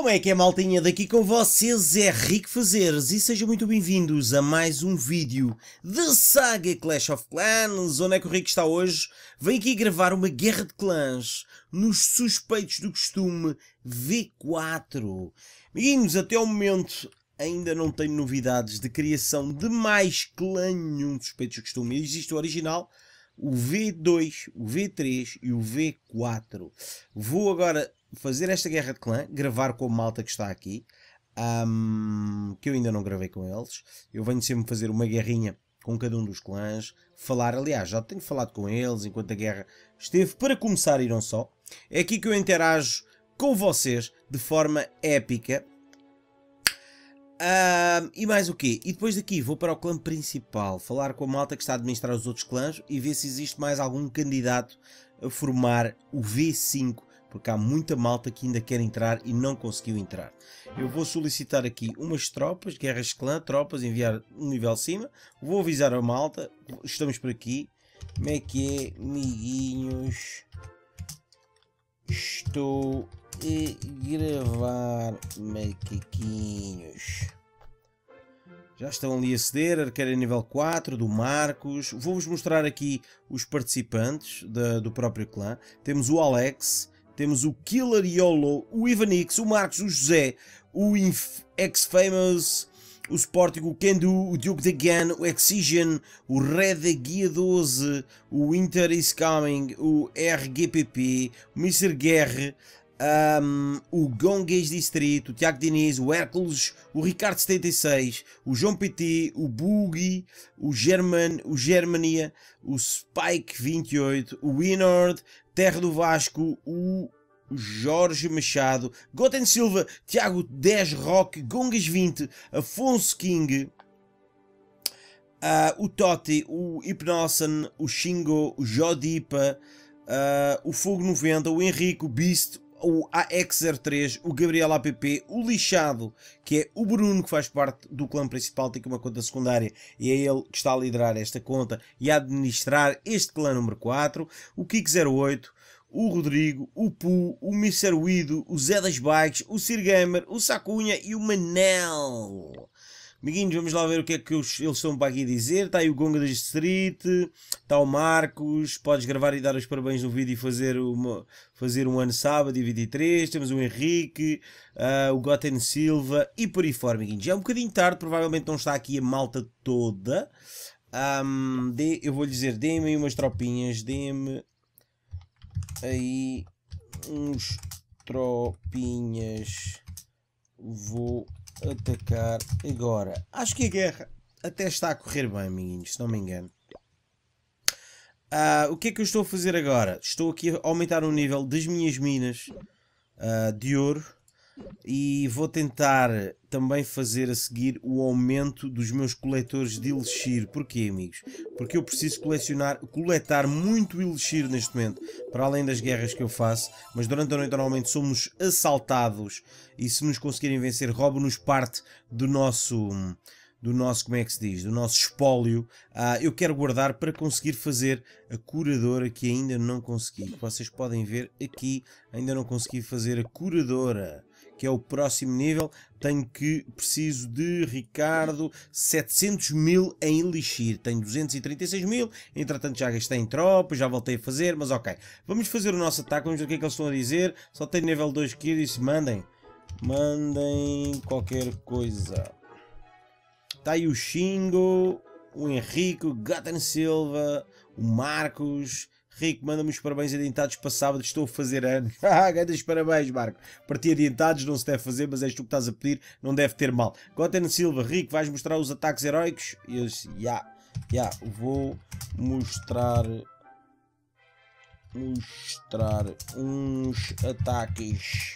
Como é que é, maltinha? Daqui com vocês é Rico Fazeres e sejam muito bem-vindos a mais um vídeo de Saga Clash of Clans. Onde é que o Rico está hoje? Vem aqui gravar uma guerra de clãs nos suspeitos do costume V4. Amiguinhos, até ao momento ainda não tenho novidades de criação de mais clã nenhum de suspeitos do costume. Existe o original, o V2, o V3 e o V4. Vou agora fazer esta guerra de clã, gravar com a malta que está aqui, que eu ainda não gravei com eles. Eu venho sempre fazer uma guerrinha com cada um dos clãs, falar, aliás, já tenho falado com eles enquanto a guerra esteve para começar e não só. É aqui que eu interajo com vocês de forma épica. E mais o quê? E depois daqui vou para o clã principal, falar com a malta que está a administrar os outros clãs e ver se existe mais algum candidato a formar o V5, porque há muita malta que ainda quer entrar e não conseguiu entrar. Eu vou solicitar aqui umas tropas, guerras de clã, tropas, enviar um nível acima. Vou avisar a malta, estamos por aqui. Como é que é, amiguinhos? Estou a gravar, macaquinhos. Já estão ali a ceder, arqueira nível 4, do Marcos. Vou-vos mostrar aqui os participantes do próprio clã. Temos o Alex, temos o Killer Yolo, o Ivanix, o Marcos, o José, o X-Famous, o Sporting, o Kendo, o Duke the Gun, o Excision, o Red Guia 12, o Winter is Coming, o RGPP, o Mr. Guerre, o Gonguês Distrito, o Tiago Diniz, o Hércules, o Ricardo 76, o João PT, o Boogie, o Germania, o Spike 28, o Winord, Terra do Vasco, o Jorge Machado, Goten Silva, Tiago 10 Rock, Gongas 20, Afonso King, o Totti, o Hypnoson, o Shingo, o Jodipa, o Fogo 90, o Henrique, o Beast, o AX03, o Gabriel APP, o Lixado, que é o Bruno, que faz parte do clã principal, tem uma conta secundária e é ele que está a liderar esta conta e a administrar este clã número 4, o Kik08, o Rodrigo, o Pu, o Mr. Wido, o Zé das Bikes, o Sir Gamer, o Sacunha e o Manel. Amiguinhos, vamos lá ver o que é que eles estão para aqui dizer. Está aí o Gonga da Street, está o Marcos, podes gravar e dar os parabéns no vídeo e fazer um ano sábado e 23. Temos o Henrique, o Goten Silva e por aí fora, amiguinhos. Já é um bocadinho tarde, provavelmente não está aqui a malta toda. Eu vou lhe dizer, deem-me aí umas tropinhas, deem-me aí uns tropinhas. Vou atacar agora. Acho que a guerra até está a correr bem, amiguinhos, se não me engano. O que é que eu estou a fazer agora? Estou aqui a aumentar o nível das minhas minas de ouro e vou tentar também fazer a seguir o aumento dos meus coletores de elixir. Porquê, amigos? Porque eu preciso coletar muito elixir neste momento, para além das guerras que eu faço, mas durante a noite normalmente somos assaltados e se nos conseguirem vencer roubam-nos parte do nosso, como é que se diz, do nosso espólio. Eu quero guardar para conseguir fazer a curadora, que ainda não consegui. Vocês podem ver aqui, ainda não consegui fazer a curadora, que é o próximo nível. Preciso de, Ricardo, 700 mil em elixir. Tenho 236 mil, entretanto já gastei em tropas, já voltei a fazer, mas ok. Vamos fazer o nosso ataque, vamos ver o que é que eles estão a dizer. Só tenho nível 2 aqui, disse mandem qualquer coisa. Está aí o Shingo, o Henrique, o Goten Silva, o Marcos. Rico, manda-me os parabéns adiantados para sábado, estou a fazer anos. Grandes parabéns, Marco. Partir adiantados não se deve fazer, mas és tu que estás a pedir, não deve ter mal. Goten Silva, Rico, vais mostrar os ataques heróicos? E eu disse, vou mostrar uns ataques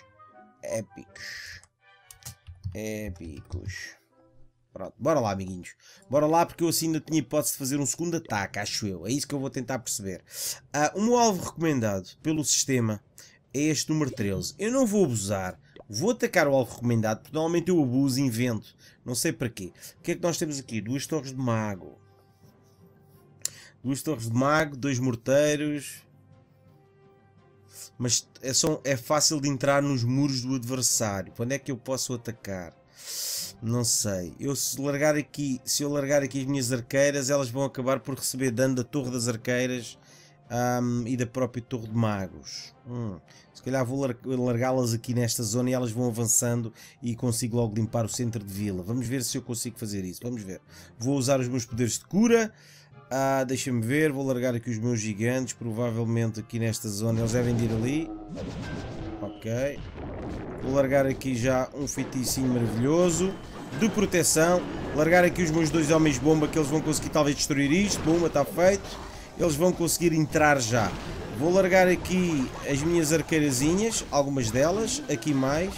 épicos. Pronto, bora lá, amiguinhos. Bora lá, porque eu assim ainda tinha hipótese de fazer um segundo ataque, acho eu. É isso que eu vou tentar perceber. O meu alvo recomendado pelo sistema é este número 13. Eu não vou abusar. Vou atacar o alvo recomendado, porque normalmente eu abuso e invento. Não sei para quê. O que é que nós temos aqui? 2 torres de mago. 2 torres de mago, 2 morteiros. Mas é fácil de entrar nos muros do adversário. Quando é que eu posso atacar? Não sei. Se eu largar aqui as minhas arqueiras, elas vão acabar por receber dano da torre das arqueiras e da própria torre de magos. Se calhar vou largá-las aqui nesta zona e elas vão avançando e consigo logo limpar o centro de vila. Vamos ver se eu consigo fazer isso. Vamos ver. Vou usar os meus poderes de cura. Deixa-me ver. Vou largar aqui os meus gigantes. Provavelmente aqui nesta zona eles devem ir ali. Ok. Vou largar aqui já um feiticinho maravilhoso de proteção. Largar aqui os meus 2 homens bomba, que eles vão conseguir talvez destruir isto. Bomba, está feito. Eles vão conseguir entrar já. Vou largar aqui as minhas arqueirazinhas, algumas delas. Aqui mais.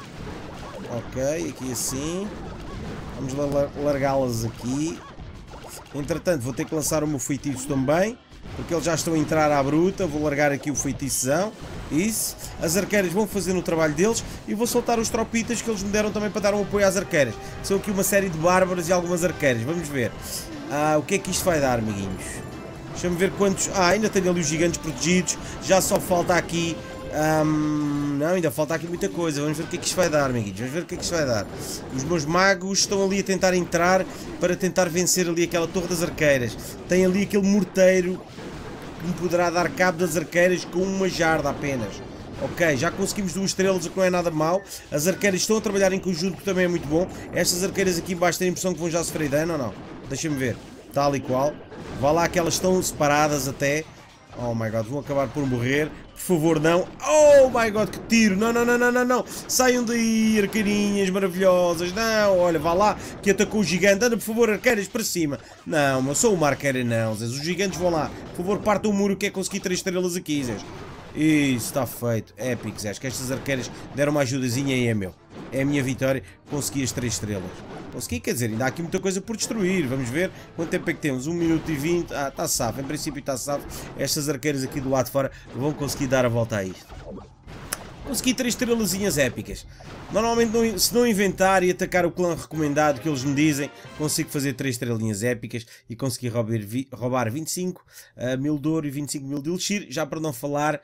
Ok, aqui assim. Vamos largá-las aqui. Entretanto, vou ter que lançar o meu feitiço também, porque eles já estão a entrar à bruta. Vou largar aqui o feitiçozão. Isso. As arqueiras vão fazer o trabalho deles e vou soltar os tropitas que eles me deram também para dar um apoio às arqueiras. São aqui uma série de bárbaros e algumas arqueiras. Vamos ver o que é que isto vai dar, amiguinhos. Deixa-me ver quantos... ainda tenho ali os gigantes protegidos. Já só falta aqui... não, ainda falta aqui muita coisa. Vamos ver o que é que isto vai dar, amiguinhos. Vamos ver o que é que isto vai dar. Os meus magos estão ali a tentar entrar para tentar vencer ali aquela torre das arqueiras. Tem ali aquele morteiro que me poderá dar cabo das arqueiras com uma jarda apenas. Ok, já conseguimos 2 estrelas, o que não é nada mau. As arqueiras estão a trabalhar em conjunto, que também é muito bom. Estas arqueiras aqui embaixo têm a impressão que vão já sofrer dano ou não? Deixa-me ver. Tal e qual. Vá lá que elas estão separadas até. Oh my god, vão acabar por morrer. Por favor, não. Oh my god, que tiro. Não, não, não, não, não, não. Saiam daí, arqueirinhas maravilhosas. Não, olha, vá lá que atacou o gigante. Anda, por favor, arqueiras para cima. Não, mas sou uma arqueira não, Zé. Os gigantes vão lá. Por favor, partam o muro que é conseguir 3 estrelas aqui, Zé. Isso, está feito. Épico, Zé. Que estas arqueiras deram uma ajudazinha e é meu. É a minha vitória. Consegui as 3 estrelas. Consegui, quer dizer, ainda há aqui muita coisa por destruir. Vamos ver quanto tempo é que temos. 1 minuto e 20. Está safo. Em princípio está safo. Estas arqueiras aqui do lado de fora vão conseguir dar a volta a isto. Consegui 3 estrelazinhas épicas. Normalmente, se não inventar e atacar o clã recomendado que eles me dizem, consigo fazer 3 estrelinhas épicas e conseguir roubar 25 mil de ouro e 25 mil de elixir. Já para não falar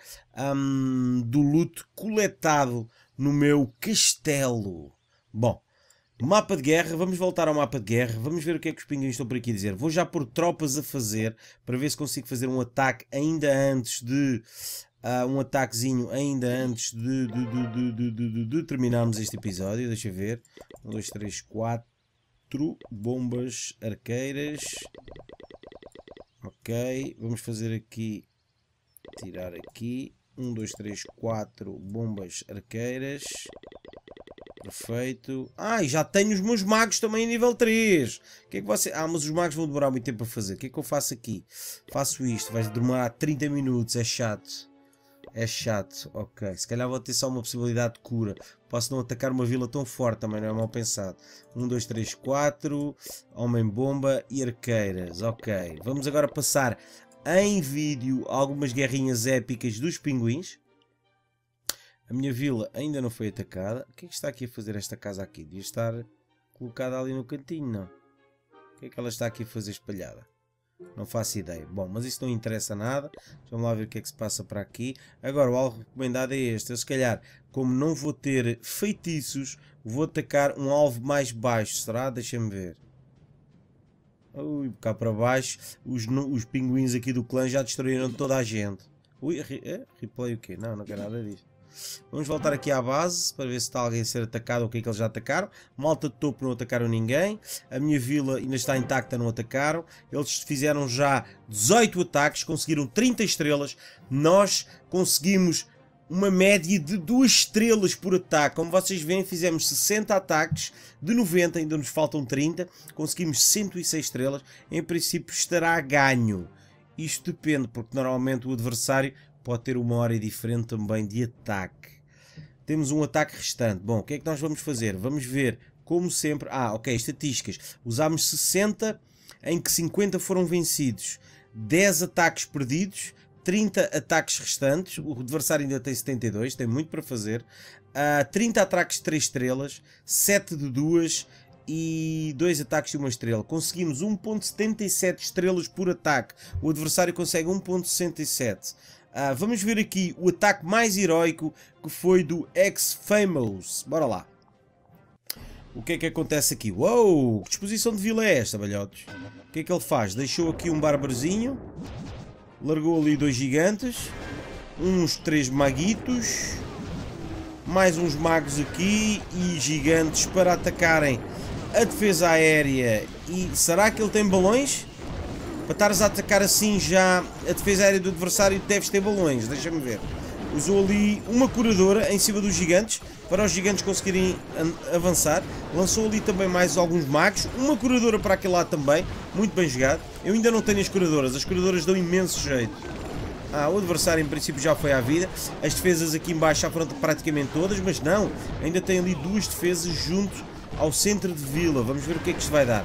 do loot coletado no meu castelo. Bom. Mapa de guerra, vamos voltar ao mapa de guerra, vamos ver o que é que os pinguins estão por aqui a dizer. Vou já pôr tropas a fazer, para ver se consigo fazer um ataque ainda antes de... um ataquezinho ainda antes de terminarmos este episódio. Deixa eu ver. 1, 2, 3, 4 bombas arqueiras. Ok, vamos fazer aqui, tirar aqui. 1, 2, 3, 4 bombas arqueiras. Perfeito. E já tenho os meus magos também a nível 3. O que é que você... mas os magos vão demorar muito tempo a fazer. O que é que eu faço aqui? Faço isto. Vai demorar 30 minutos. É chato. É chato. Ok. Se calhar vou ter só uma possibilidade de cura. Posso não atacar uma vila tão forte. Também não é mal pensado. 1, 2, 3, 4. Homem-bomba e arqueiras. Ok. Vamos agora passar em vídeo algumas guerrinhas épicas dos pinguins. A minha vila ainda não foi atacada. O que é que está aqui a fazer esta casa aqui? Devia estar colocada ali no cantinho, não? O que é que ela está aqui a fazer espalhada? Não faço ideia. Bom, mas isso não interessa nada. Vamos lá ver o que é que se passa para aqui. Agora, o alvo recomendado é este. Eu, se calhar, como não vou ter feitiços, vou atacar um alvo mais baixo. Será? Deixa-me ver. Ui, cá para baixo, os pinguins aqui do clã já destruíram toda a gente. Ui, replay o quê? Não, não quero nada disso. Vamos voltar aqui à base para ver se está alguém a ser atacado ou o que é que eles já atacaram. Malta de topo não atacaram ninguém. A minha vila ainda está intacta, não atacaram. Eles fizeram já 18 ataques, conseguiram 30 estrelas. Nós conseguimos uma média de 2 estrelas por ataque. Como vocês veem, fizemos 60 ataques de 90, ainda nos faltam 30. Conseguimos 106 estrelas. Em princípio estará a ganho. Isto depende, porque normalmente o adversário pode ter uma hora diferente também de ataque. Temos um ataque restante. Bom, o que é que nós vamos fazer? Vamos ver, como sempre... ok, estatísticas. Usámos 60, em que 50 foram vencidos. 10 ataques perdidos, 30 ataques restantes. O adversário ainda tem 72, tem muito para fazer. 30 ataques de 3 estrelas, 7 de 2 e 2 ataques de 1 estrela. Conseguimos 1.77 estrelas por ataque. O adversário consegue 1.67. Vamos ver aqui o ataque mais heroico, que foi do X-Famous. Bora lá. O que é que acontece aqui? Uou! Que disposição de vila é esta, balhotes? O que é que ele faz? Deixou aqui um bárbarozinho. Largou ali 2 gigantes. Uns 3 maguitos. Mais uns magos aqui. E gigantes para atacarem a defesa aérea. E será que ele tem balões? Para estares a atacar assim já a defesa aérea do adversário, deves ter balões. Deixa-me ver. Usou ali uma curadora em cima dos gigantes, para os gigantes conseguirem avançar. Lançou ali também mais alguns magos. Uma curadora para aquele lado também. Muito bem jogado. Eu ainda não tenho as curadoras dão imenso jeito. O adversário em princípio já foi à vida. As defesas aqui em baixo já foram praticamente todas, mas não. Ainda tem ali 2 defesas junto ao centro de vila. Vamos ver o que é que isto vai dar.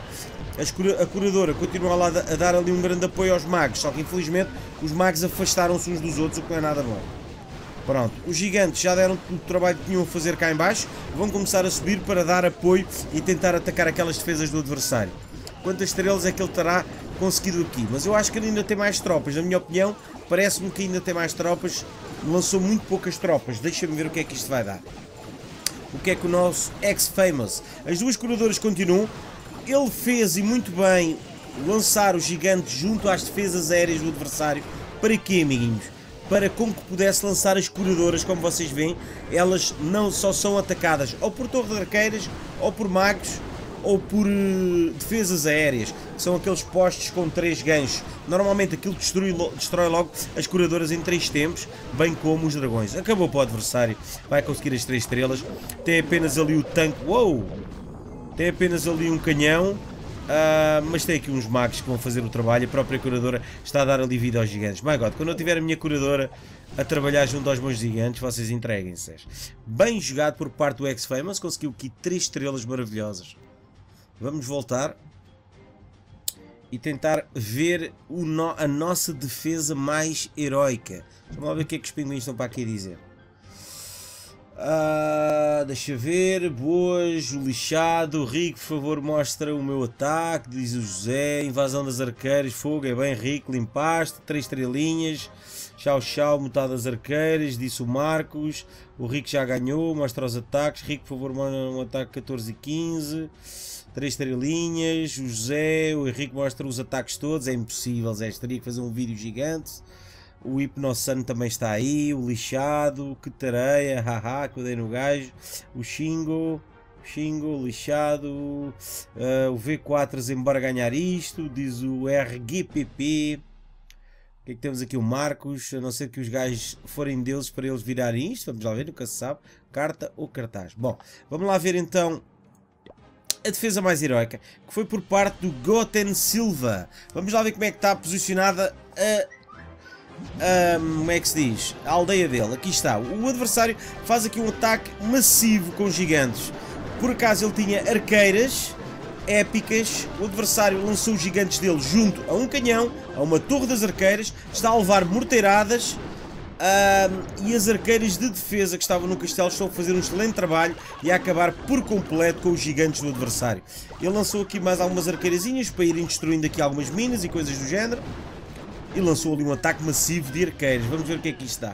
A curadora continua lá a dar ali um grande apoio aos magos, só que infelizmente os magos afastaram-se uns dos outros, o que não é nada bom. Pronto, os gigantes já deram todo o trabalho que tinham a fazer cá em baixo, vão começar a subir para dar apoio e tentar atacar aquelas defesas do adversário. Quantas estrelas é que ele terá conseguido aqui? Mas eu acho que ele ainda tem mais tropas, na minha opinião, parece-me que ainda tem mais tropas, lançou muito poucas tropas, deixa-me ver o que é que isto vai dar. O que é que o nosso X-Famous, as 2 curadoras continuam, ele fez e muito bem lançar os gigantes junto às defesas aéreas do adversário, para quê, amiguinhos? Para com que pudesse lançar as curadoras, como vocês veem, elas não só são atacadas ou por torres de arqueiras, ou por magos, ou por defesas aéreas. São aqueles postos com 3 ganchos. Normalmente aquilo destrói logo as curadoras em 3 tempos, bem como os dragões. Acabou para o adversário, vai conseguir as 3 estrelas. Tem apenas ali o tanque. Uou! Tem apenas ali um canhão. Mas tem aqui uns magos que vão fazer o trabalho. A própria curadora está a dar ali vida aos gigantes. My God, quando eu tiver a minha curadora a trabalhar junto aos meus gigantes, vocês entreguem-se. Bem jogado por parte do X-Famous. Conseguiu aqui 3 estrelas maravilhosas. Vamos voltar e tentar ver a nossa defesa mais heroica. Vamos lá ver o que é que os pinguins estão para aqui a dizer. Deixa ver. Boas, o lixado. Rico, por favor, mostra o meu ataque. Diz o José. Invasão das arqueiras. Fogo, é bem rico. Limpaste. 3 estrelinhas. Tchau, tchau. Metade das arqueiras. Disse o Marcos. O Rico já ganhou. Mostra os ataques. Rico, por favor, mostra um ataque 14 e 15. 3 estrelinhas. O José. O Henrique mostra os ataques todos. É impossível, Zé. Teria que fazer um vídeo gigante. O Hipnosan também está aí, o lixado, que tareia, haha, que eu dei no gajo, o Xingo, lixado, o V4 embora ganhar isto, diz o RGPP. O que é que temos aqui? O Marcos, a não ser que os gajos forem deuses para eles virarem isto, vamos lá ver, nunca se sabe, carta ou cartaz. Bom, vamos lá ver então a defesa mais heroica, que foi por parte do Goten Silva. Vamos lá ver como é que está posicionada como é que se diz? A aldeia dele. Aqui está. O adversário faz aqui um ataque massivo com gigantes. Por acaso ele tinha arqueiras épicas. O adversário lançou os gigantes dele junto a um canhão, a uma torre das arqueiras. Está a levar morteiradas. E as arqueiras de defesa que estavam no castelo estão a fazer um excelente trabalho e a acabar por completo com os gigantes do adversário. Ele lançou aqui mais algumas arqueirazinhas para irem destruindo aqui algumas minas e coisas do género. E lançou ali um ataque massivo de arqueiros. Vamos ver o que é que isto dá.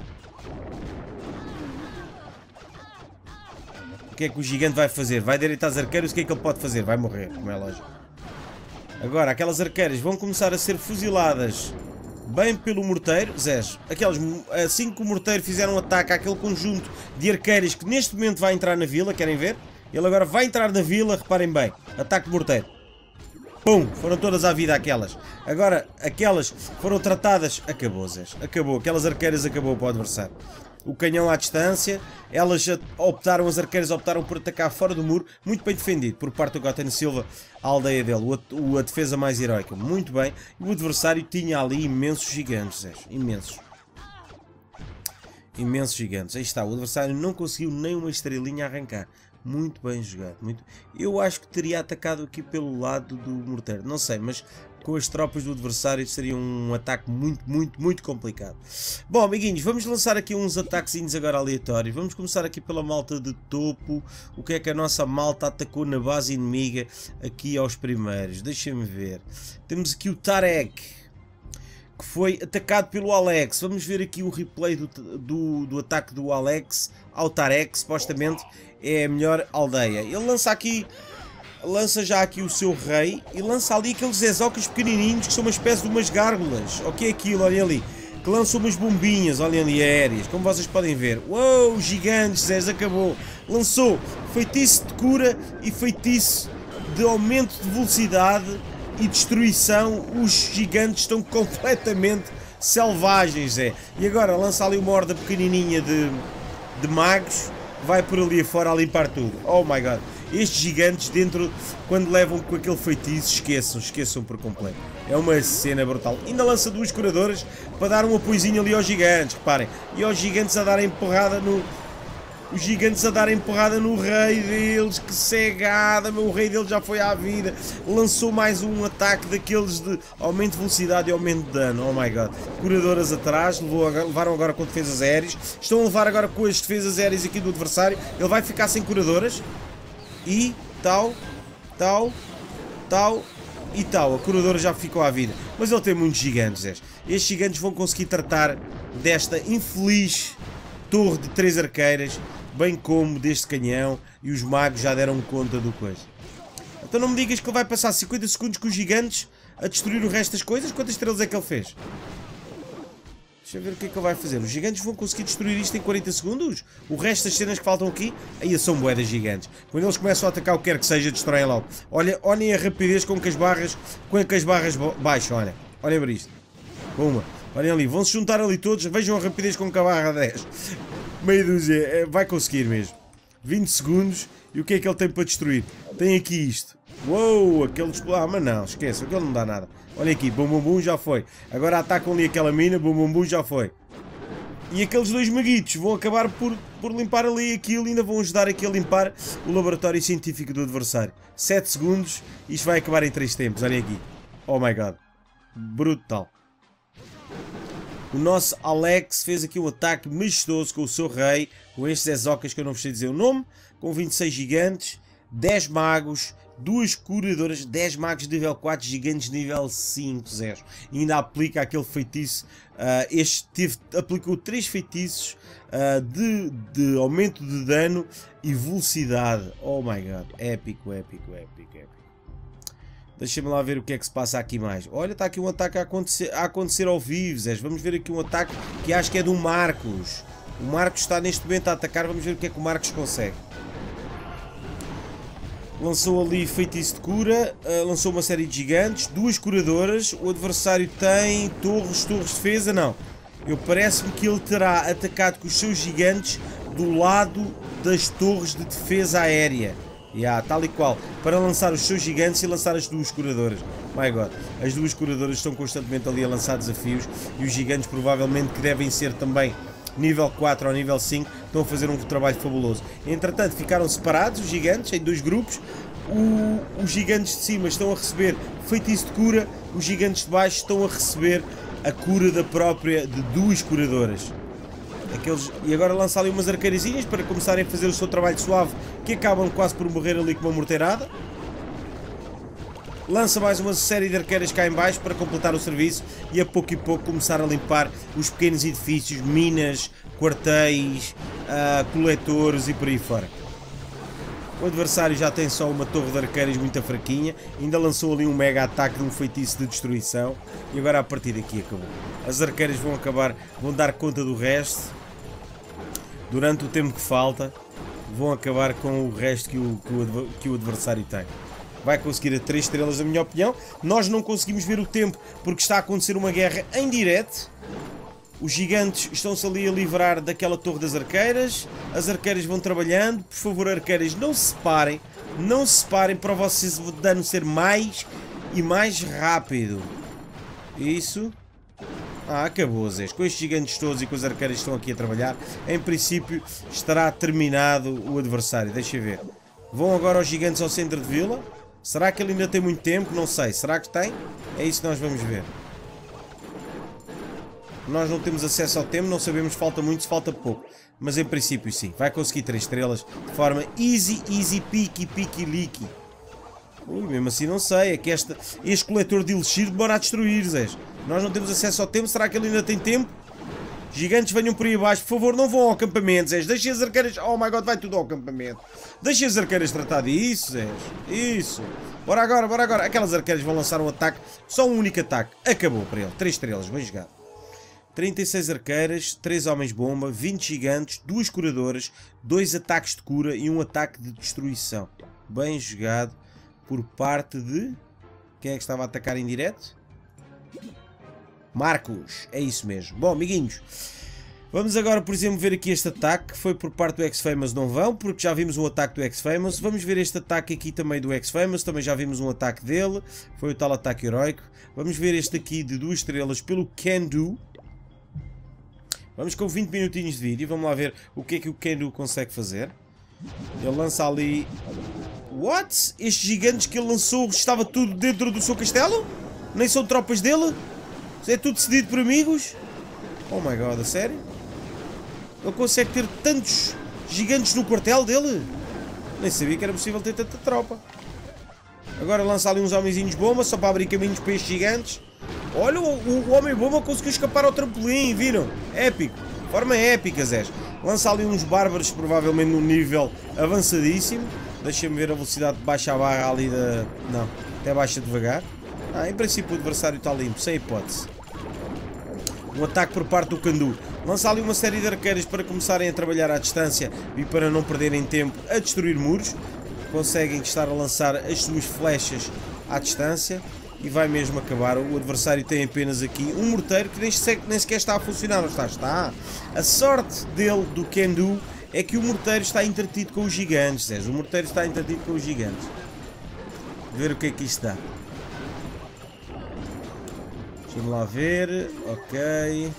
O que é que o gigante vai fazer? Vai direitar as arqueiras. O que é que ele pode fazer? Vai morrer, como é lógico. Agora, aquelas arqueiras vão começar a ser fuziladas bem pelo morteiro. Zés, aquelas, assim que o morteiro fizer um ataque àquele conjunto de arqueiras que neste momento vai entrar na vila, querem ver? Ele agora vai entrar na vila, reparem bem. Ataque de morteiro. Pum! Foram todas à vida aquelas. Agora, aquelas foram tratadas. Acabou, Zés. Acabou. Aquelas arqueiras acabou para o adversário. O canhão à distância. Elas optaram, as arqueiras optaram por atacar fora do muro. Muito bem defendido por parte do Goten Silva, a aldeia dele. A defesa mais heroica. Muito bem. E o adversário tinha ali imensos gigantes, Zés. Imensos. Imensos gigantes. Aí está. O adversário não conseguiu nem uma estrelinha a arrancar. Muito bem jogado. Eu acho que teria atacado aqui pelo lado do morteiro. Não sei, mas com as tropas do adversário seria um ataque muito complicado. Bom, amiguinhos, vamos lançar aqui uns ataquezinhos agora aleatórios. Vamos começar aqui pela malta de topo. O que é que a nossa malta atacou na base inimiga aqui aos primeiros? Deixem-me ver. Temos aqui o Tarek, que foi atacado pelo Alex. Vamos ver aqui o replay do ataque do Alex ao Tarek, supostamente é a melhor aldeia. Ele lança já aqui o seu rei e lança ali aqueles Zezocas pequenininhos que são uma espécie de umas gárgulas. O que é aquilo? Olhem ali. Que lançam umas bombinhas, olhem ali, aéreas, como vocês podem ver. Uou, gigantes, Zez, acabou. Lançou feitiço de cura e feitiço de aumento de velocidade e destruição. Os gigantes estão completamente selvagens, Zé. E agora lança ali uma horda pequenininha de magos. Vai por ali afora a limpar tudo. Oh my god. Estes gigantes dentro, quando levam com aquele feitiço, esqueçam por completo. É uma cena brutal. Ainda lança duas curadoras para dar um apoiozinho ali aos gigantes, reparem. E aos gigantes a darem porrada no... Os gigantes a darem porrada no rei deles, que cegada, meu, o rei deles já foi à vida. Lançou mais um ataque daqueles de aumento de velocidade e aumento de dano, oh my god. Curadoras atrás, levaram agora com defesas aéreas. Estão a levar agora com as defesas aéreas aqui do adversário. Ele vai ficar sem curadoras. E tal. A curadora já ficou à vida. Mas ele tem muitos gigantes. Estes gigantes vão conseguir tratar desta infeliz torre de 3 arqueiras, bem como deste canhão. E os magos já deram conta do coisa. Então não me digas que ele vai passar 50 segundos com os gigantes a destruir o resto das coisas? Quantas estrelas é que ele fez? Deixa eu ver o que é que ele vai fazer. Os gigantes vão conseguir destruir isto em 40 segundos? O resto das cenas que faltam aqui, aí são buedas gigantes. Quando eles começam a atacar o que quer que seja, destroem logo. Olhem a rapidez com que as barras baixam, olhem. Olhem para isto. Uma. Olhem ali, vão se juntar ali todos. Vejam a rapidez com que a barra 10. Meia dúzia, vai conseguir mesmo. 20 segundos. E o que é que ele tem para destruir? Tem aqui isto. Uou, aquele... Ah, mas não, esqueçam, aquele não dá nada. Olha aqui, bum bum bum, já foi. Agora atacam ali aquela mina, bum bum bum, já foi. E aqueles dois maguitos vão acabar por limpar ali aquilo e ainda vão ajudar aqui a limpar o laboratório científico do adversário. 7 segundos, isto vai acabar em 3 tempos, olhem aqui. Oh my god. Brutal. O nosso Alex fez aqui um ataque majestoso com o seu rei, com estes Zezocas que eu não vos sei dizer o nome, com 26 gigantes, 10 magos, 2 curadoras, 10 magos de nível 4, gigantes de nível 5, 0. E ainda aplica aquele feitiço, aplicou 3 feitiços de aumento de dano e velocidade. Oh my god, épico. Deixa-me lá ver o que é que se passa aqui mais. Olha, está aqui um ataque a acontecer ao vivo, Zé. Vamos ver aqui um ataque que acho que é do Marcos. O Marcos está neste momento a atacar, vamos ver o que é que o Marcos consegue. Lançou ali feitiço de cura, lançou uma série de gigantes, 2 curadoras, o adversário tem torres de defesa, não. Parece-me que ele terá atacado com os seus gigantes do lado das torres de defesa aérea. Tal e qual, para lançar os seus gigantes e lançar as 2 curadoras. My god, as 2 curadoras estão constantemente ali a lançar desafios e os gigantes provavelmente que devem ser também nível 4 ou nível 5 estão a fazer um trabalho fabuloso. Entretanto ficaram separados os gigantes em 2 grupos. Os gigantes de cima estão a receber feitiço de cura, os gigantes de baixo estão a receber a cura de 2 curadoras. E agora lança ali umas arqueirazinhas para começarem a fazer o seu trabalho suave, que acabam quase por morrer ali com uma morteirada. Lança mais uma série de arqueiras cá em baixo para completar o serviço e a pouco começar a limpar os pequenos edifícios, minas, quartéis, coletores e por aí fora. O adversário já tem só uma torre de arqueiras muito fraquinha, ainda lançou ali um mega ataque de um feitiço de destruição e agora a partir daqui acabou. As arqueiras vão dar conta do resto, durante o tempo que falta, vão acabar com o resto que o adversário tem. Vai conseguir a 3 estrelas, na minha opinião. Nós não conseguimos ver o tempo porque está a acontecer uma guerra em direto. Os gigantes estão-se ali a livrar daquela torre das arqueiras. As arqueiras vão trabalhando. Por favor, arqueiras, não se separem. Não se separem para vocês o dano ser mais e mais rápido. Isso. Acabou, Zé. Com estes gigantes todos e com as arqueiras que estão aqui a trabalhar, em princípio estará terminado o adversário. Deixa eu ver. Vão agora os gigantes ao centro de vila. Será que ele ainda tem muito tempo? Não sei. Será que tem? É isso que nós vamos ver. Nós não temos acesso ao tempo, não sabemos se falta muito, se falta pouco. Mas em princípio sim. Vai conseguir 3 estrelas de forma easy peaky licky. Ui, mesmo assim não sei. É que este coletor de elixir demora a destruir, Zé. Nós não temos acesso ao tempo. Será que ele ainda tem tempo? Gigantes, venham por aí abaixo. Por favor, não vão ao acampamento, Zés. Deixem as arqueiras... Oh my god, vai tudo ao acampamento. Deixem as arqueiras tratar disso, Zés. Isso. Bora agora, bora agora. Aquelas arqueiras vão lançar um ataque. Só um único ataque. Acabou para ele. 3 estrelas. Bem jogado. 36 arqueiras, 3 homens-bomba, 20 gigantes, 2 curadoras, 2 ataques de cura e um ataque de destruição. Bem jogado por parte de... Quem é que estava a atacar em direto? Marcos. É isso mesmo. Bom, amiguinhos, vamos agora, por exemplo, ver aqui este ataque. Foi por parte do X-Famous, não vão, porque já vimos um ataque do X-Famous. Vamos ver este ataque aqui também do X-Famous. Também já vimos um ataque dele. Foi o tal ataque heroico. Vamos ver este aqui de 2 estrelas pelo Can Do. Vamos com 20 minutinhos de vídeo. Vamos lá ver o que é que o Can Do consegue fazer. Ele lança ali... What? Estes gigantes que ele lançou estava tudo dentro do seu castelo? Nem são tropas dele? É tudo cedido por amigos? Oh my god, a sério? Ele consegue ter tantos gigantes no quartel dele? Nem sabia que era possível ter tanta tropa. Agora lança ali uns homenzinhos bomba só para abrir caminhos para estes gigantes. Olha, o homem-bomba conseguiu escapar ao trampolim, viram? Épico. Forma épica, Zés. Lança ali uns bárbaros, provavelmente num nível avançadíssimo. Deixa-me ver a velocidade de baixa a barra ali da... Não, até baixa devagar. Em princípio o adversário está limpo, sem hipótese. Um ataque por parte do Can Do. Lança ali uma série de arqueiras para começarem a trabalhar à distância e para não perderem tempo a destruir muros. Conseguem estar a lançar as suas flechas à distância. E vai mesmo acabar. O adversário tem apenas aqui um morteiro que nem sequer está a funcionar. Não está, está. A sorte dele, do Can Do, é que o morteiro está entretido com os gigantes. O morteiro está entretido com os gigantes. Ver o que é que isto dá. Deixa-me lá ver. Ok.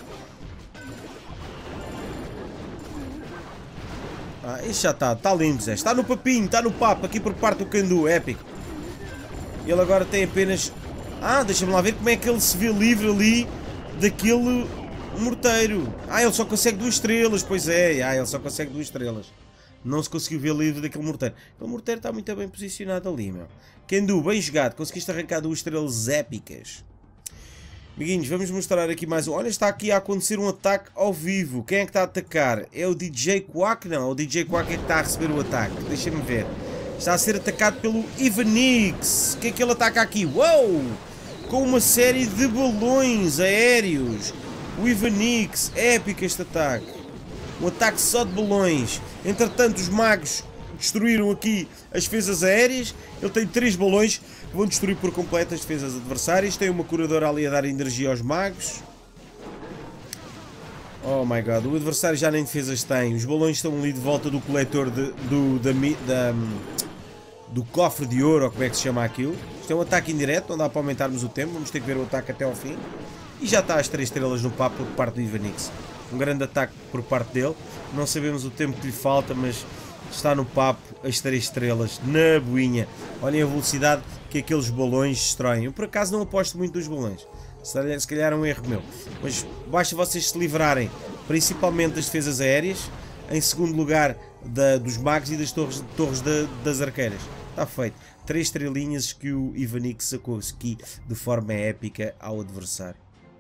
Isto já está limpo, Zé. Está no papinho, está no papo aqui por parte do Can Do. Épico. Ele agora tem apenas... deixa-me lá ver como é que ele se vê livre ali daquele morteiro. Ele só consegue 2 estrelas, pois é. Ele só consegue 2 estrelas. Não se conseguiu ver livre daquele morteiro. Aquele morteiro está muito bem posicionado ali, meu. Can Do, bem jogado. Conseguiste arrancar 2 estrelas épicas. Amiguinhos, vamos mostrar aqui mais um. Olha, está aqui a acontecer um ataque ao vivo. Quem é que está a atacar? É o DJ Quack? Não, o DJ Quack é que está a receber o ataque. Deixa-me ver. Está a ser atacado pelo Ivanix. O que é que ele ataca aqui? Uou! Com uma série de balões aéreos. O Ivanix. Épico este ataque. Um ataque só de balões. Entretanto, os magos destruíram aqui as defesas aéreas. Ele tem 3 balões que vão destruir por completo as defesas adversárias. Tem uma curadora ali a dar energia aos magos. Oh my god, o adversário já nem defesas tem. Os balões estão ali de volta do coletor do cofre de ouro, ou como é que se chama aquilo. Isto é um ataque indireto, não dá para aumentarmos o tempo. Vamos ter que ver o ataque até ao fim. E já está as 3 estrelas no papo por parte do Ivanix. Um grande ataque por parte dele. Não sabemos o tempo que lhe falta, mas está no papo as 3 estrelas na boinha. Olhem a velocidade que aqueles balões destroem. Eu por acaso não aposto muito nos balões. Se calhar é um erro meu. Mas basta vocês se livrarem principalmente das defesas aéreas. Em segundo lugar dos magos e das torres das arqueiras. Está feito. 3 estrelinhas que o Ivanix sacou aqui de forma épica ao adversário.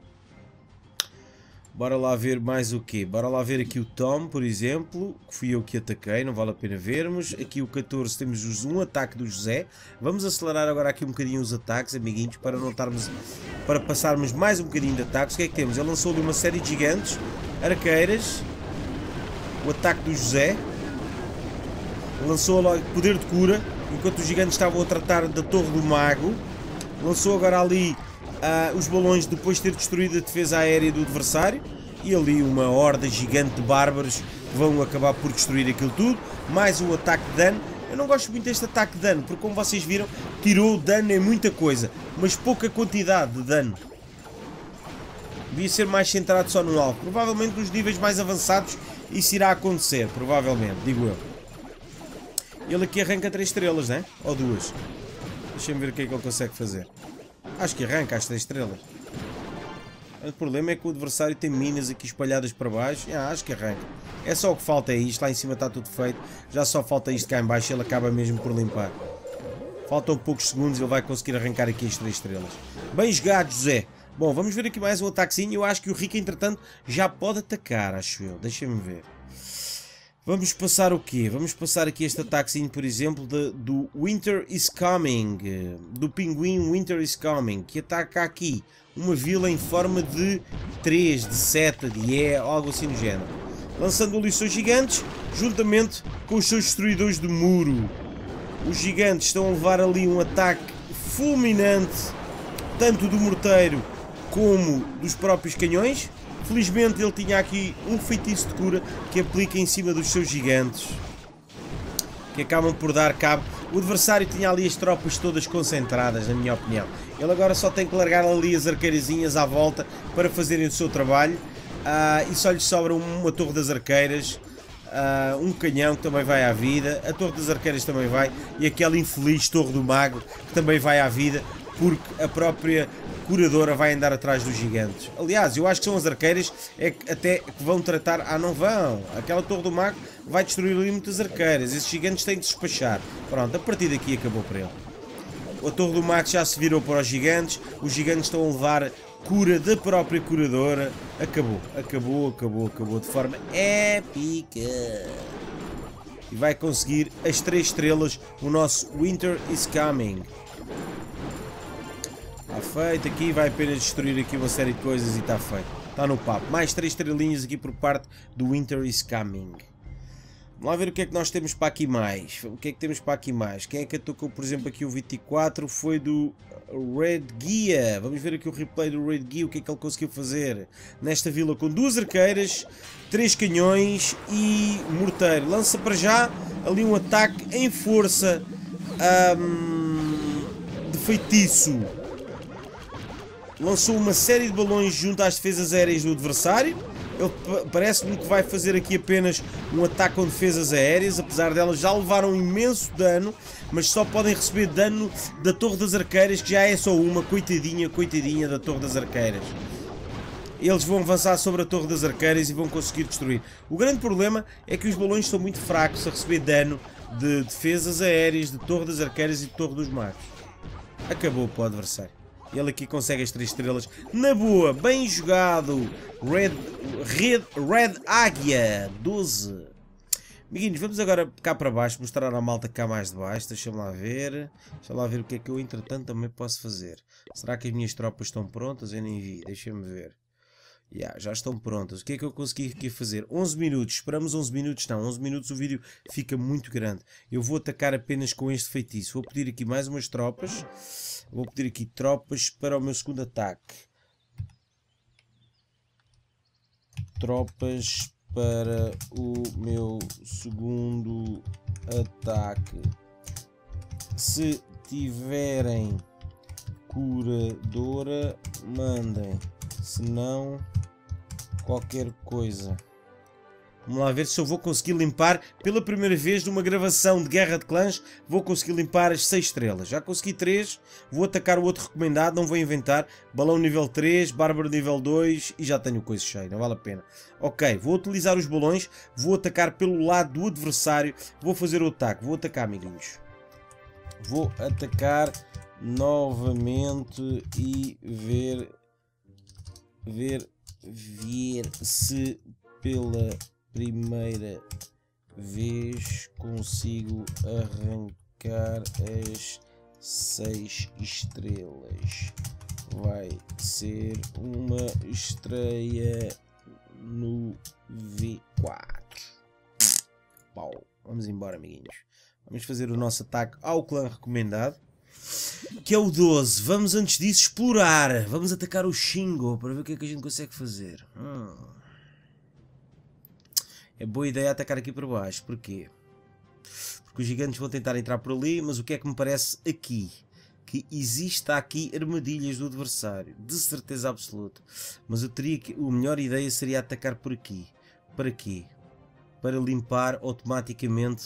Bora lá ver mais o quê? Bora lá ver aqui o Tom, por exemplo, que fui eu que ataquei, não vale a pena vermos. Aqui o 14 temos um ataque do José. Vamos acelerar agora aqui um bocadinho os ataques, amiguinhos, para passarmos mais um bocadinho de ataques. O que é que temos? Ele lançou-lhe uma série de gigantes, arqueiras, o ataque do José, lançou logo poder de cura, enquanto os gigantes estavam a tratar da torre do mago. Lançou agora ali os balões depois de ter destruído a defesa aérea do adversário. E ali uma horda gigante de bárbaros que vão acabar por destruir aquilo tudo. Mais um ataque de dano. Eu não gosto muito deste ataque de dano, porque como vocês viram, tirou dano em muita coisa, mas pouca quantidade de dano. Devia ser mais centrado só no alvo. Provavelmente nos níveis mais avançados isso irá acontecer, provavelmente, digo eu. Ele aqui arranca 3 estrelas, né? Ou 2. Deixa-me ver o que é que ele consegue fazer. Acho que arranca as 3 estrelas. O problema é que o adversário tem minas aqui espalhadas para baixo. Acho que arranca. É só o que falta, é isto. Lá em cima está tudo feito. Já só falta isto cá em baixo e ele acaba mesmo por limpar. Faltam poucos segundos e ele vai conseguir arrancar aqui as 3 estrelas. Bem jogado, José. Bom, vamos ver aqui mais um ataquezinho. Eu acho que o Rick, entretanto, já pode atacar, acho eu. Deixa-me ver. Vamos passar o quê? Vamos passar aqui este ataquezinho, por exemplo, do Winter is Coming. Do pinguim Winter is Coming. Que ataca aqui uma vila em forma de 3, de seta, de E, algo assim do género. Lançando ali os seus gigantes, juntamente com os seus destruidores de muro. Os gigantes estão a levar ali um ataque fulminante, tanto do morteiro como dos próprios canhões. Felizmente ele tinha aqui um feitiço de cura que aplica em cima dos seus gigantes, que acabam por dar cabo. O adversário tinha ali as tropas todas concentradas, na minha opinião. Ele agora só tem que largar ali as arqueirazinhas à volta para fazerem o seu trabalho. E só lhe sobra uma torre das arqueiras, um canhão que também vai à vida, a torre das arqueiras também vai, e aquela infeliz torre do mago que também vai à vida, porque a própria curadora vai andar atrás dos gigantes. Aliás, eu acho que são as arqueiras até que vão tratar... não vão. Aquela torre do mago vai destruir ali muitas arqueiras. Esses gigantes têm de se despachar. Pronto, a partir daqui acabou para ele. A torre do mago já se virou para os gigantes gigantes estão a levar cura da própria curadora. Acabou de forma épica. E vai conseguir as 3 estrelas o nosso Winter is Coming. Está feito aqui, vai apenas destruir aqui uma série de coisas e está feito. Está no papo. Mais 3 estrelinhas aqui por parte do Winter is Coming. Vamos lá ver o que é que nós temos para aqui mais. O que é que temos para aqui mais? Quem é que atacou, por exemplo, aqui o 24? Foi do Red Guia. Vamos ver aqui o replay do Red Guia, o que é que ele conseguiu fazer. Nesta vila com 2 arqueiras, 3 canhões e morteiro. Lança para já ali um ataque em força de feitiço. Lançou uma série de balões junto às defesas aéreas do adversário. Ele parece-me que vai fazer aqui apenas um ataque com defesas aéreas, apesar delas já levaram imenso dano, mas só podem receber dano da Torre das Arqueiras, que já é só uma, coitadinha da Torre das Arqueiras. Eles vão avançar sobre a Torre das Arqueiras e vão conseguir destruir. O grande problema é que os balões são muito fracos a receber dano de defesas aéreas, de Torre das Arqueiras e de Torre dos Magos. Acabou para o adversário. Ele aqui consegue as 3 estrelas. Na boa, bem jogado. Red Águia 12. Amiguinhos, vamos agora cá para baixo, mostrar à malta cá mais de baixo. Deixa-me lá ver. Deixa lá ver o que é que eu entretanto também posso fazer. Será que as minhas tropas estão prontas? Eu nem vi. Deixa-me ver. Já estão prontas. O que é que eu consegui aqui fazer? 11 minutos. Esperamos 11 minutos. Não, 11 minutos o vídeo fica muito grande. Eu vou atacar apenas com este feitiço. Vou pedir aqui mais umas tropas. Vou pedir aqui tropas para o meu segundo ataque. Tropas para o meu segundo ataque. Se tiverem curadora, mandem. Se não, qualquer coisa. Vamos lá ver se eu vou conseguir limpar, pela primeira vez numa gravação de Guerra de Clãs, vou conseguir limpar as 6 estrelas. Já consegui 3, vou atacar o outro recomendado, não vou inventar. Balão nível 3, Bárbaro nível 2 e já tenho coisa cheia, não vale a pena. Ok, vou utilizar os balões, vou atacar pelo lado do adversário, vou fazer o ataque, vou atacar, amiguinhos. Vou atacar novamente e ver se pela primeira vez consigo arrancar as 6 estrelas. Vai ser uma estreia no V4. Pau. Vamos embora, amiguinhos. Vamos fazer o nosso ataque ao clã recomendado, que é o 12. Vamos antes disso explorar. Vamos atacar o Shingo para ver o que é que a gente consegue fazer. É boa ideia atacar aqui por baixo. Porquê? Porque os gigantes vão tentar entrar por ali, mas o que é que me parece aqui? Que existe aqui armadilhas do adversário. De certeza absoluta. Mas eu teria que... A melhor ideia seria atacar por aqui. Para quê? Para limpar automaticamente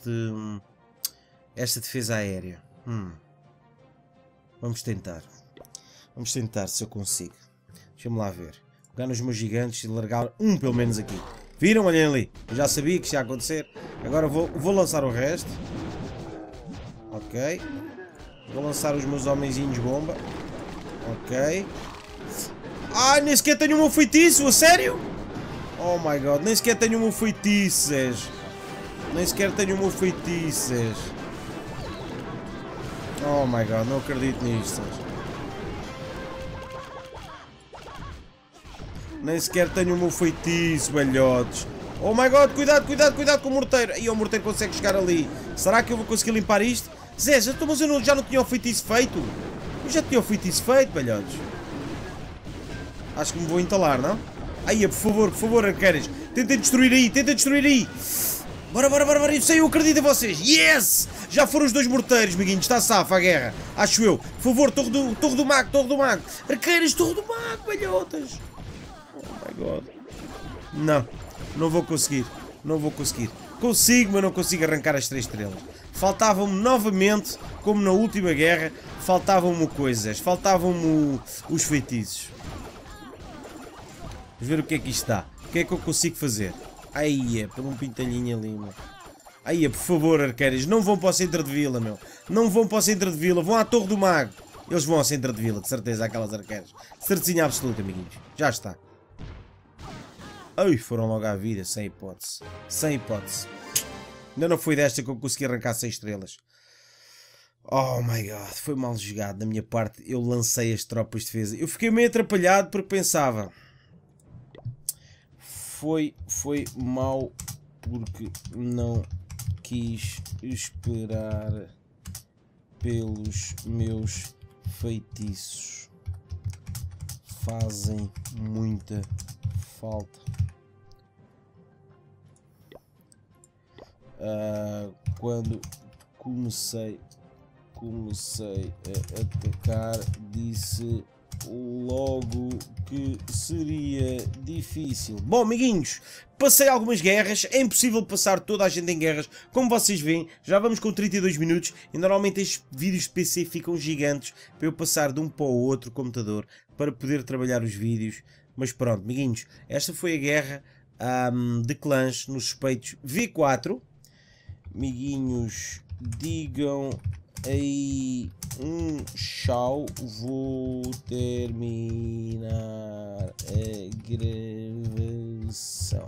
esta defesa aérea. Vamos tentar. Vamos tentar se eu consigo. Deixa-me lá ver. Pegar nos meus gigantes e largar um pelo menos aqui. Viram? Olhem ali. Eu já sabia que isto ia acontecer. Agora vou lançar o resto. Ok. Vou lançar os meus homenzinhos bomba. Ok. Ah, nem sequer tenho o meu feitiço, a sério? Oh my god, nem sequer tenho o meu feitiço, Zés. Nem sequer tenho o meu feitiço, Zés. Oh my god, não acredito nisto, Zés. Nem sequer tenho o meu feitiço, velhotes. Oh my god, cuidado, cuidado, cuidado com o morteiro. E o morteiro consegue chegar ali. Será que eu vou conseguir limpar isto? Zé, mas eu já não tinha o feitiço feito. Eu já tinha o feitiço feito, velhotes. Acho que me vou entalar, não? Aí, por favor, arqueiras. Tentem destruir aí, tentem destruir aí. Bora, bora, bora, bora. Eu sei, eu acredito em vocês. Yes! Já foram os dois morteiros, amiguinhos. Está safa a guerra. Acho eu. Por favor, torre do mago, torre do mago. Arqueiras, torre do mago, velhotas. Oh my god. Não, não vou conseguir. Não vou conseguir. Consigo, mas não consigo arrancar as 3 estrelas. Faltavam-me novamente, como na última guerra, faltavam-me coisas. Faltavam-me os feitiços. Vamos ver o que é que isto está. O que é que eu consigo fazer? Aí é, por um pintalhinho ali, meu. Aí é, por favor, arqueiros, não vão para o centro de vila, meu. Não vão para o centro de vila, vão à Torre do Mago. Eles vão ao centro de vila, de certeza, aquelas arqueiras. Certezinha absoluta, amiguinhos. Já está. Ai, foram logo à vida, sem hipótese. Sem hipótese. Ainda não foi desta que eu consegui arrancar 6 estrelas. Oh my god, foi mal jogado da minha parte. Eu lancei as tropas de defesa. Eu fiquei meio atrapalhado porque pensava... Foi mau porque não quis esperar pelos meus feitiços. Fazem muita falta. Quando comecei a atacar, disse logo que seria difícil. Bom, amiguinhos, passei algumas guerras. É impossível passar toda a gente em guerras. Como vocês veem, já vamos com 32 minutos e normalmente estes vídeos de PC ficam gigantes para eu passar de um para o outro computador para poder trabalhar os vídeos. Mas pronto, amiguinhos, esta foi a guerra de clãs nos suspeitos V4. Amiguinhos, digam aí um tchau. Vou terminar a gravação.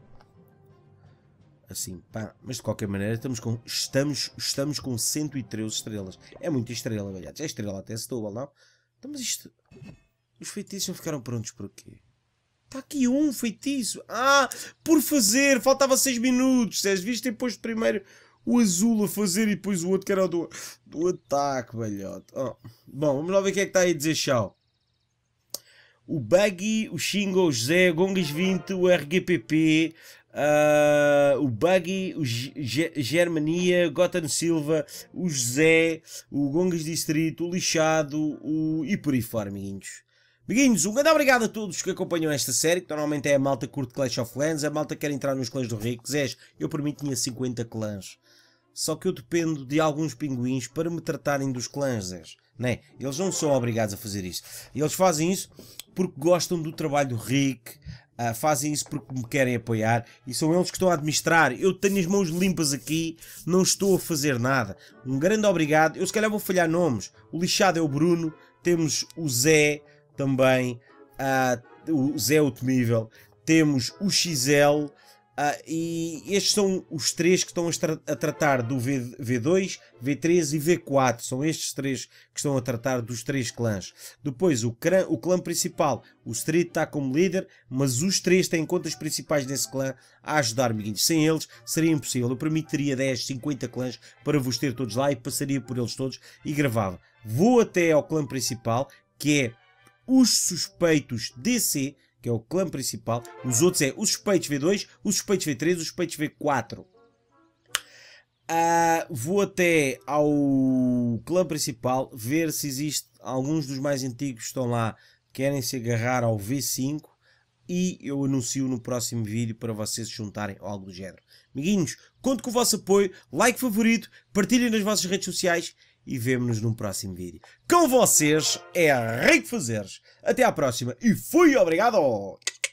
Assim, pá, mas de qualquer maneira estamos com 113 estrelas. É muita estrela, velhotes. É estrela até Setúbal, não? Então, mas isto... Os feitiços não ficaram prontos por quê? Está aqui um feitiço. Ah, por fazer. Faltava 6 minutos. Vocês viste ter posto primeiro o azul a fazer e depois o outro que era o do ataque, velhote. Oh. Bom, vamos lá ver quem é que está aí a dizer tchau. O Buggy, o Shingo, o José, o Gongas 20, o RGPP, o Buggy, o Germania, Gotham Silva, o José, o Gongas Distrito, o Lixado, e por aí fora, amiguinhos. Amiguinhos, um grande obrigado a todos que acompanham esta série, que normalmente é a malta que curte Clash of Clans, a malta que quer entrar nos clãs do Rico. Zés, eu por mim tinha 50 clãs. Só que eu dependo de alguns pinguins para me tratarem dos clãs, Zés. Né? Eles não são obrigados a fazer isso. Eles fazem isso porque gostam do trabalho do Rick, fazem isso porque me querem apoiar e são eles que estão a administrar. Eu tenho as mãos limpas aqui, não estou a fazer nada. Um grande obrigado. Eu se calhar vou falhar nomes. O Lixado é o Bruno, temos o Zé também, o Zé o Temível, temos o XL, e estes são os 3 que estão a tratar do V2, V3 e V4. São estes 3 que estão a tratar dos 3 clãs. Depois o clã principal, o Street está como líder, mas os 3 têm contas principais nesse clã a ajudar, amiguinhos. Sem eles seria impossível. Eu para mim teria 10, 50 clãs para vos ter todos lá e passaria por eles todos e gravava. Vou até ao clã principal, que é os Suspeitos DC, que é o clã principal. Os outros é os Suspeitos V2, os Suspeitos V3, os Suspeitos V4. Vou até ao clã principal, ver se existe alguns dos mais antigos que estão lá, querem se agarrar ao V5, e eu anuncio no próximo vídeo para vocês se juntarem ou algo do género. Amiguinhos, conto com o vosso apoio, like favorito, partilhem nas vossas redes sociais e vemo-nos num próximo vídeo. Com vocês é Rico Fazeres. Até à próxima e fui, obrigado!